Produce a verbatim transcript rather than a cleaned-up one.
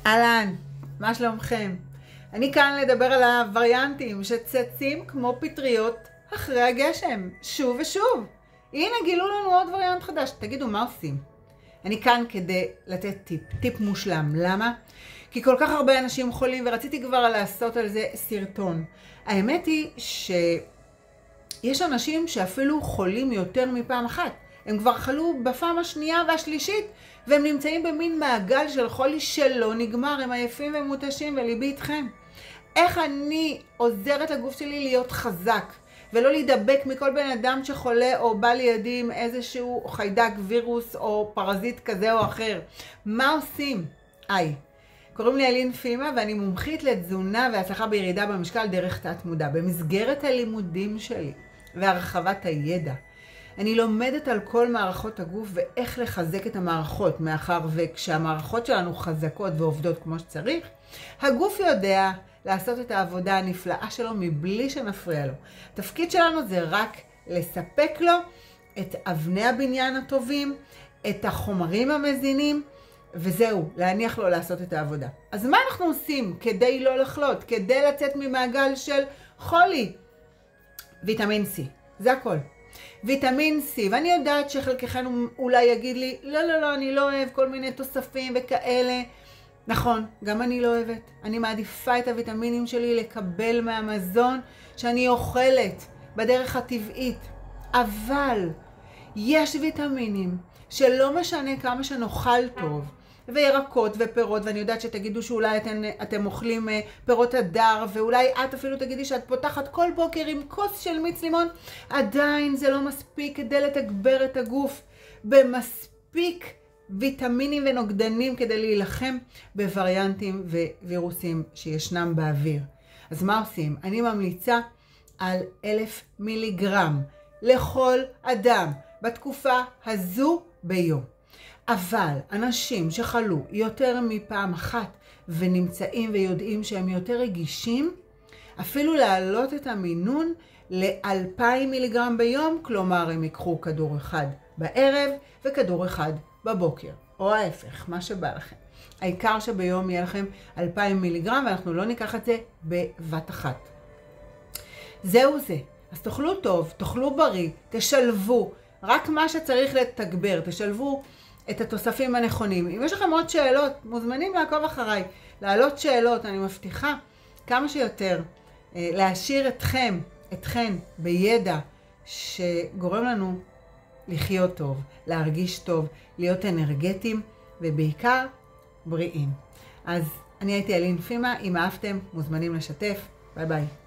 אהלן, מה שלומכם? אני כאן לדבר על הווריאנטים שצצים כמו פטריות אחרי הגשם, שוב ושוב. הנה גילו לנו עוד וריאנט חדש, תגידו מה עושים? אני כאן כדי לתת טיפ, טיפ מושלם. למה? כי כל כך הרבה אנשים חולים ורציתי כבר לעשות על זה סרטון. האמת היא שיש אנשים שאפילו חולים יותר מפעם אחת. הם כבר חלו בפעם השנייה והשלישית, והם נמצאים במין מעגל של חולי שלא נגמר, הם עייפים ומותשים וליבי איתכם. איך אני עוזרת לגוף שלי להיות חזק, ולא להידבק מכל בן אדם שחולה או בא לידי עם איזשהו חיידק, וירוס או פרזיט כזה או אחר. מה עושים? היי, קוראים לי אלין פימה ואני מומחית לתזונה והצלחה בירידה במשקל דרך תת מודע. במסגרת הלימודים שלי והרחבת הידע, אני לומדת על כל מערכות הגוף ואיך לחזק את המערכות, מאחר וכשהמערכות שלנו חזקות ועובדות כמו שצריך, הגוף יודע לעשות את העבודה הנפלאה שלו מבלי שנפריע לו. התפקיד שלנו זה רק לספק לו את אבני הבניין הטובים, את החומרים המזינים, וזהו, להניח לו לעשות את העבודה. אז מה אנחנו עושים כדי לא לחלות, כדי לצאת ממעגל של חולי? ויטמין C, זה הכל. ויטמין C, ואני יודעת שחלקכם אולי יגיד לי, לא, לא, לא, אני לא אוהב כל מיני תוספים וכאלה. נכון, גם אני לא אוהבת. אני מעדיפה את הוויטמינים שלי לקבל מהמזון שאני אוכלת בדרך הטבעית. אבל יש ויטמינים שלא משנה כמה שנאכל טוב, וירקות ופירות, ואני יודעת שתגידו שאולי אתם, אתם אוכלים פירות הדר, ואולי את אפילו תגידי שאת פותחת כל בוקר עם כוס של מיץ לימון, עדיין זה לא מספיק כדי לתגבר את הגוף במספיק ויטמינים ונוגדנים כדי להילחם בווריאנטים ווירוסים שישנם באוויר. אז מה עושים? אני ממליצה על אלף מיליגרם לכל אדם בתקופה הזו ביום. אבל אנשים שחלו יותר מפעם אחת ונמצאים ויודעים שהם יותר רגישים, אפילו להעלות את המינון ל-אלפיים מיליגרם ביום, כלומר הם יקחו כדור אחד בערב וכדור אחד בבוקר, או ההפך, מה שבא לכם. העיקר שביום יהיה לכם אלפיים מיליגרם, ואנחנו לא ניקח את זה בבת אחת. זהו זה. אז תאכלו טוב, תאכלו בריא, תשלבו, רק מה שצריך לתגבר, תשלבו את התוספים הנכונים. אם יש לכם עוד שאלות, מוזמנים לעקוב אחריי, להעלות שאלות, אני מבטיחה כמה שיותר, להשאיר אתכם, אתכן בידע שגורם לנו לחיות טוב, להרגיש טוב, להיות אנרגטיים ובעיקר בריאים. אז אני הייתי אלין פימה, אם אהבתם מוזמנים לשתף, ביי ביי.